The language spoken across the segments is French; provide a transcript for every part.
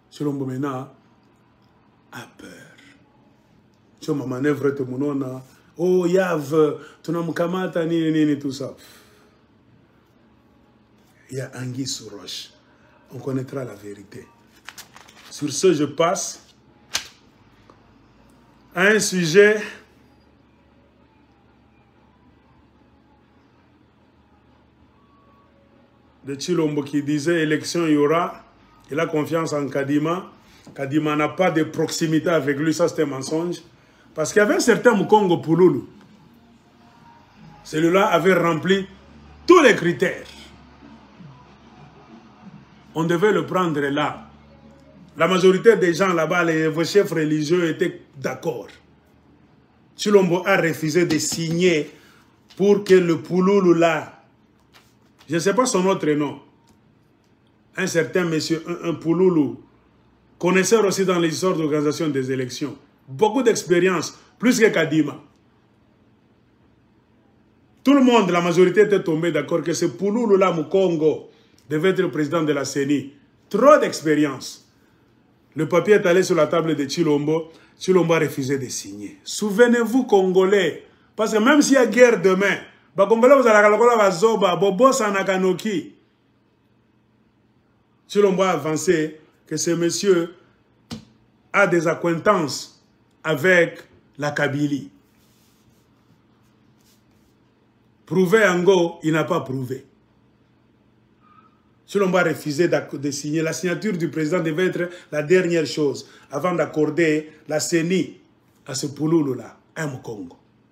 Chilombo maintenant a peur. Sur ma manœuvre, tout le monde a oh, Yav, tu n'as pas ni tout ça. Il y a anguille sous roche. On connaîtra la vérité. Sur ce, je passe à un sujet de Chilombo qui disait élection il y aura. Il a confiance en Kadima. Kadima n'a pas de proximité avec lui, ça c'est un mensonge. Parce qu'il y avait un certain Mukongo Pouloulou. Celui-là avait rempli tous les critères. On devait le prendre là. La majorité des gens là-bas, vos chefs religieux étaient d'accord. Chilombo a refusé de signer pour que le Pouloulou là, je ne sais pas son autre nom, un certain monsieur, un Pouloulou, connaisseur aussi dans l'histoire d'organisation des élections, beaucoup d'expérience, plus que Kadima. Tout le monde, la majorité était tombée d'accord que ce Pouloulou là, Mukongo, devait être le président de la CENI. Trop d'expérience. Le papier est allé sur la table de Chilombo. Chilombo a refusé de signer. Souvenez-vous, Congolais, parce que même s'il y a guerre demain, les Congolais, vous allez la zoba, bobo sanakanoki. Chilombo a avancé que ce monsieur a des acquaintances avec la Kabylie. Prouvé en go, il n'a pas prouvé. Chilombo a refusé de signer. La signature du président devait être la dernière chose avant d'accorder la CENI à ce Pouloulou-là, à Mukongo.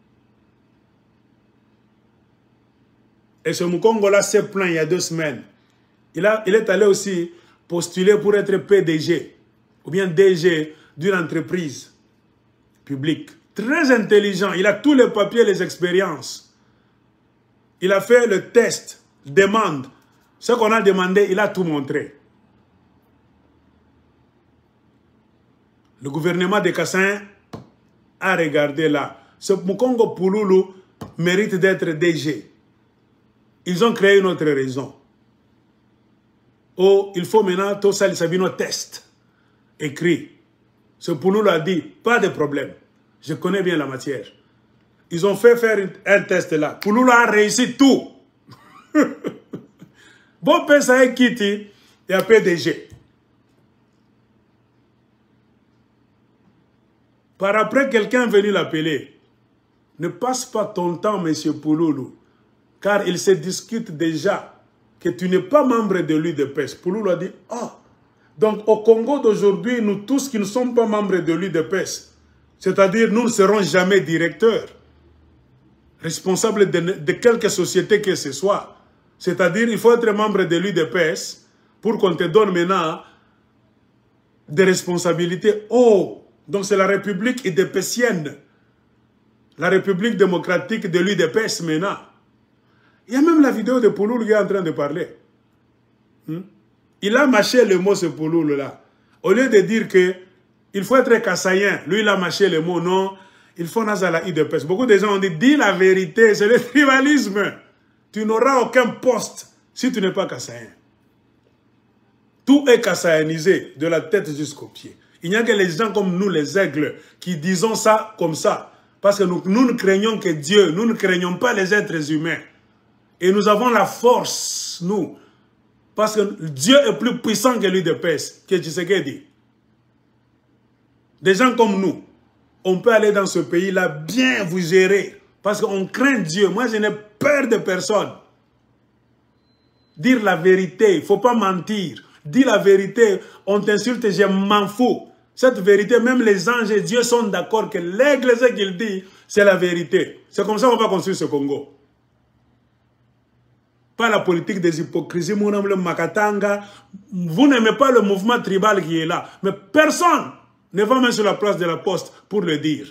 Et ce Mukongo-là s'est plaint il y a 2 semaines. Il est allé aussi postuler pour être PDG ou bien DG d'une entreprise publique. Très intelligent. Il a tous les papiers, les expériences. Il a fait le test, demande. Ce qu'on a demandé, il a tout montré. Le gouvernement de Kassaï a regardé là. Ce Mukongo Pouloulou mérite d'être DG. Ils ont créé une autre raison. Oh, il faut maintenant tout ça, il s'agit de test écrit. Ce Pouloulou a dit, pas de problème. Je connais bien la matière. Ils ont fait faire un test là. Pouloulou a réussi tout. Bon, ça est quitté et un PDG. Par après, quelqu'un est venu l'appeler. Ne passe pas ton temps, monsieur Pouloulou, car il se discute déjà que tu n'es pas membre de l'UDPS. Pouloulou a dit, oh, donc au Congo d'aujourd'hui, nous tous qui ne sommes pas membres de l'UDPS, c'est-à-dire nous ne serons jamais directeurs, responsables de quelque société que ce soit. C'est-à-dire il faut être membre de l'UDPS pour qu'on te donne maintenant des responsabilités. Oh, donc c'est la République UDPSienne, la République démocratique de l'UDPS maintenant. Il y a même la vidéo de Pouloulou qui est en train de parler. Il a mâché le mot, ce Pouloulou là. Au lieu de dire que il faut être kassaïen, lui il a mâché le mot, non, il faut naître à la UDPS. Beaucoup de gens ont dit, dis la vérité, c'est le tribalisme. Tu n'auras aucun poste si tu n'es pas kassaïen. Tout est kassaïanisé, de la tête jusqu'aux pieds. Il n'y a que les gens comme nous, les aigles, qui disons ça comme ça. Parce que nous ne craignons que Dieu, nous ne craignons pas les êtres humains. Et nous avons la force, nous. Parce que Dieu est plus puissant que l'UDPS, que Tshisekedi. Des gens comme nous, on peut aller dans ce pays-là bien vous gérer. Parce qu'on craint Dieu. Moi, je n'ai peur de personne. Dire la vérité, il ne faut pas mentir. Dire la vérité, on t'insulte, je m'en fous. Cette vérité, même les anges et Dieu sont d'accord que l'aigle, ce qu'il dit, c'est la vérité. C'est comme ça qu'on va construire ce Congo. Pas la politique des hypocrisies, vous n'aimez pas le mouvement tribal qui est là. Mais personne ne va même sur la place de la Poste pour le dire.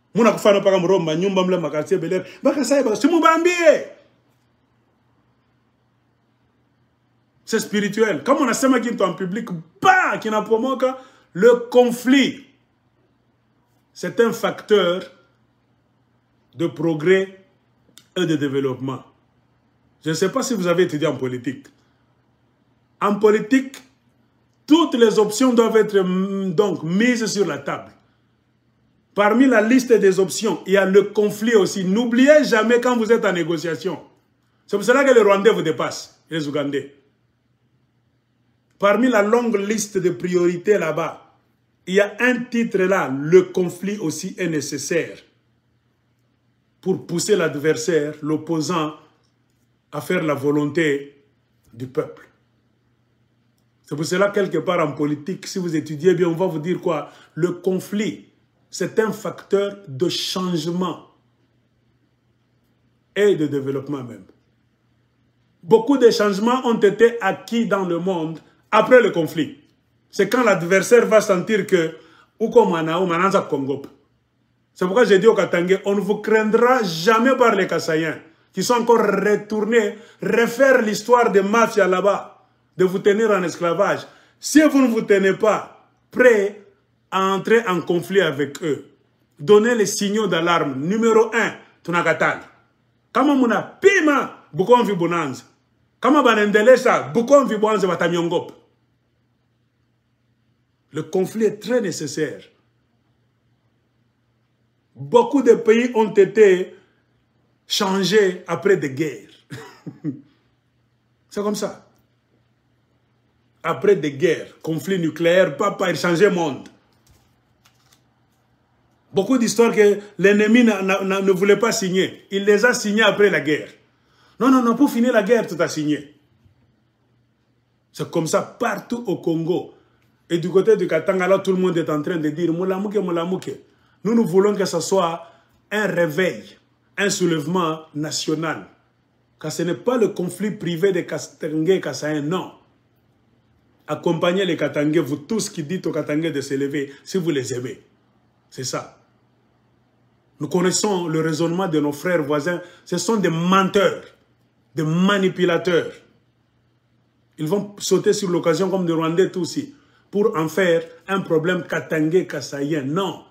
C'est spirituel. Comme on a sema qui en public, bah, qui n'a pas le conflit. C'est un facteur de progrès et de développement. Je ne sais pas si vous avez étudié en politique. En politique, Toutes les options doivent être donc mises sur la table. Parmi la liste des options, il y a le conflit aussi. N'oubliez jamais quand vous êtes en négociation. C'est pour cela que les Rwandais vous dépassent, les Ougandais. Parmi la longue liste de priorités là-bas, il y a un titre là, le conflit aussi est nécessaire pour pousser l'adversaire, l'opposant, à faire la volonté du peuple. C'est pour cela, quelque part en politique, si vous étudiez bien, on va vous dire quoi? Le conflit, c'est un facteur de changement et de développement même. Beaucoup de changements ont été acquis dans le monde après le conflit. C'est quand l'adversaire va sentir que c'est pourquoi j'ai dit au Katangais, on ne vous craindra jamais par les Kassaïens qui sont encore retournés, refaire l'histoire des mafias là-bas, de vous tenir en esclavage. Si vous ne vous tenez pas prêt à entrer en conflit avec eux, donnez les signaux d'alarme. Numéro 1, Tunakatal. Kama muna pima, bukon vi bonanza. Kama banendelesa, bukon vi bonanza batamyongop. Le conflit est très nécessaire. Beaucoup de pays ont été changés après des guerres. C'est comme ça. Après des guerres, conflits nucléaires, papa, il changeait le monde. Beaucoup d'histoires que l'ennemi ne voulait pas signer. Il les a signés après la guerre. Non, non, non, pour finir la guerre, tout a signé. C'est comme ça partout au Congo. Et du côté du Katanga, là, tout le monde est en train de dire « Moulamouke, Moulamouke ». Nous voulons que ce soit un réveil, un soulèvement national. Car ce n'est pas le conflit privé des Katangais et Kassaïens, non. Accompagnez les Katangais, vous tous qui dites aux Katangais de se lever, si vous les aimez. C'est ça. Nous connaissons le raisonnement de nos frères voisins. Ce sont des menteurs, des manipulateurs. Ils vont sauter sur l'occasion comme des Rwandais tout aussi, pour en faire un problème Katangais, Kassaïen. Non.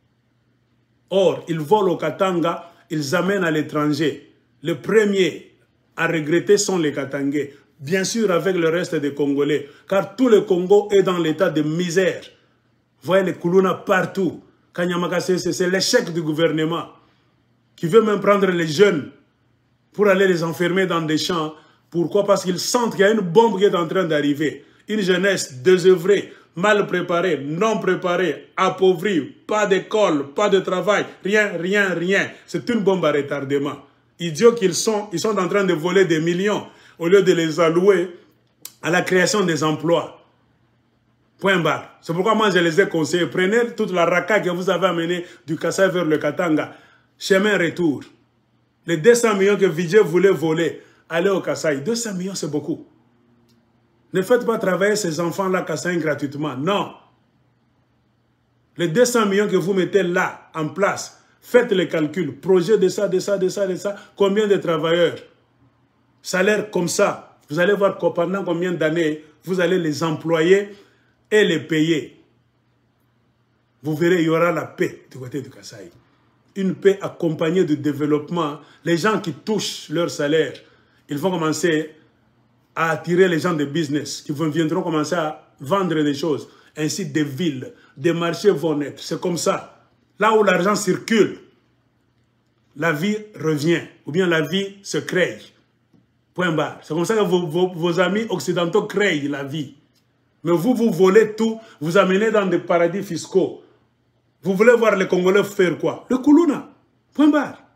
Or, ils volent au Katanga, ils amènent à l'étranger. Les premiers à regretter sont les Katangais. Bien sûr avec le reste des Congolais. Car tout le Congo est dans l'état de misère. Vous voyez les Koulouna partout. C'est l'échec du gouvernement qui veut même prendre les jeunes pour aller les enfermer dans des champs. Pourquoi? Parce qu'ils sentent qu'il y a une bombe qui est en train d'arriver. Une jeunesse désœuvrée, mal préparée, non préparée, appauvrie, pas d'école, pas de travail, rien, rien, rien. C'est une bombe à retardement. Idiots qu'ils sont, ils sont en train de voler des millions au lieu de les allouer à la création des emplois. Point barre. C'est pourquoi moi je les ai conseillés. Prenez toute la raka que vous avez amenée du Kassai vers le Katanga. Chemin retour. Les 200 millions que Vijay voulait voler, allez au Kassai. 200 millions c'est beaucoup. Ne faites pas travailler ces enfants-là Kassai gratuitement. Non. Les 200 millions que vous mettez là, en place, faites les calculs. Projet de ça, de ça, de ça, de ça. Combien de travailleurs? Salaire comme ça. Vous allez voir pendant combien d'années vous allez les employer et les payer. Vous verrez, il y aura la paix du côté du Kassai. Une paix accompagnée de développement. Les gens qui touchent leur salaire, ils vont commencer à attirer les gens de business, qui viendront commencer à vendre des choses. Ainsi, des villes, des marchés vont naître. C'est comme ça. Là où l'argent circule, la vie revient, ou bien la vie se crée. Point barre. C'est comme ça que vos amis occidentaux créent la vie. Mais vous volez tout, vous amenez dans des paradis fiscaux. Vous voulez voir les Congolais faire quoi? Le Koulouna. Point barre.